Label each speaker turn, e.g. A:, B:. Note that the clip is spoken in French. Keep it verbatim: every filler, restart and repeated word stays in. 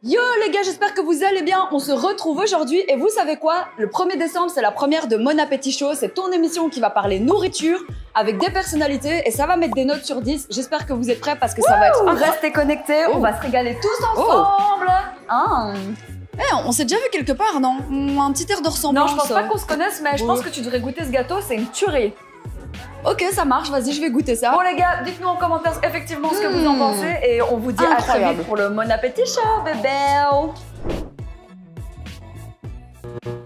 A: Yo les gars, j'espère que vous allez bien. On se retrouve aujourd'hui et vous savez quoi? Le premier décembre, c'est la première de Mon Appétit Show. C'est ton émission qui va parler nourriture avec des personnalités et ça va mettre des notes sur dix. J'espère que vous êtes prêts parce que ça
B: Ouh,
A: va être incroyable.
B: Restez connectés,
A: Oh.
B: on va se régaler tous ensemble. Ah.
A: Eh, on s'est déjà vu quelque part, non? Un petit air de
B: Non,
A: ressemblance.
B: je pense pas qu'on se connaisse, mais je
A: Ouais.
B: pense que tu devrais goûter ce gâteau, c'est une tuerie.
A: Ok, ça marche, vas-y, je vais goûter ça.
B: Bon les gars, dites-nous en commentaire effectivement ce que vous en
A: Mmh.
B: pensez et on vous dit à très
A: Incroyable.
B: vite pour le Mon Appétit Show, bébé.